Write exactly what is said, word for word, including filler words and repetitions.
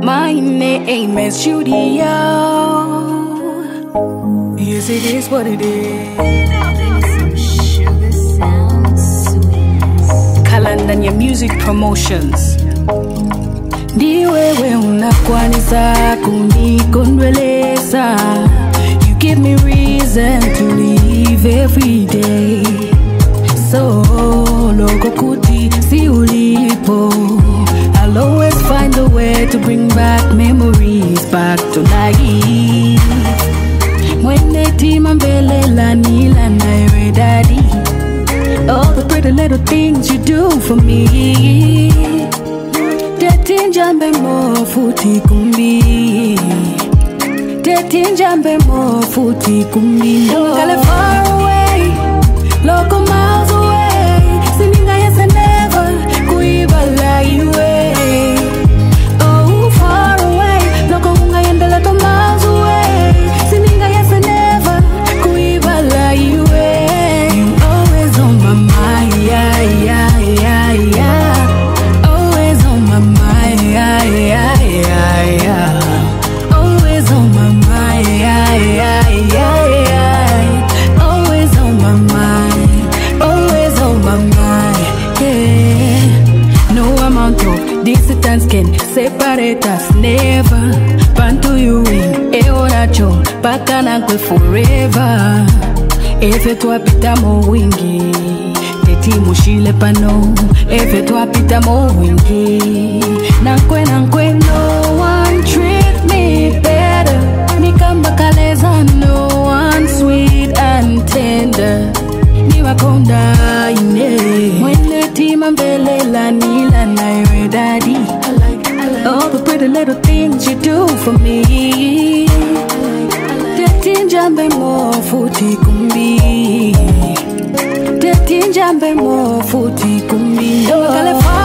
My name is Judio. Yes, it is what it is. Kalandanya Music Promotions. Ndiwewe unakwanisa kunikonweleza. You give me reason to live every day. So logo kuti si ulipo. I'll always find a way to bring back memories back to life. Mwene tima mbele la nila na ewe daddy. All the pretty little things you do for me. Tetinjambe mo futi kumbi. Tetinjambe mo futi kumbi. Kale far away, local miles away. Sininga yes and never kuiba la iwe. Oh, far away, local unga yendela to miles away. Sininga yes and never kuiba la iwe. You always on my mind, yeah, yeah, yeah, yeah. Always on my mind, yeah, yeah, yeah, yeah. Always on my mind, yeah, yeah, yeah, yeah. Always on my mind, always on my mind, yeah. No amount of distance can separate us, never. Pantu you win, eoracho, pakana kwe forever. Efe tuapita mo wingi, teti mushile pano. Efe tuapita mo wingi, nankwe nankwe. No one treat me better. Nikamba kaleza, no one sweet and tender. Niwakonda ine, mwene tima mbele la nila na ewe daddy. All the pretty little things you do for me. Tetinjambe mo futi kumbi. Tetinjambe mo futi kumbi. Kale far